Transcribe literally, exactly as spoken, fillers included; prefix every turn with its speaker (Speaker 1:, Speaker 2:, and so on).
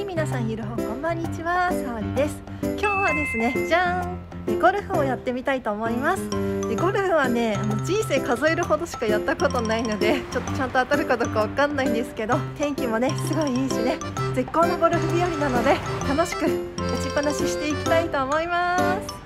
Speaker 1: い、皆さんゆるほこんばんにちは、さわりです。今日はですね、じゃーん、ゴルフをやってみたいと思います。でゴルフはね、あの人生数えるほどしかやったことないので、ちょっとちゃんと当たるかどうかわかんないんですけど、天気もねすごいいいしね、絶好のゴルフ日和なので楽しく打ちっぱなししていきたいと思います。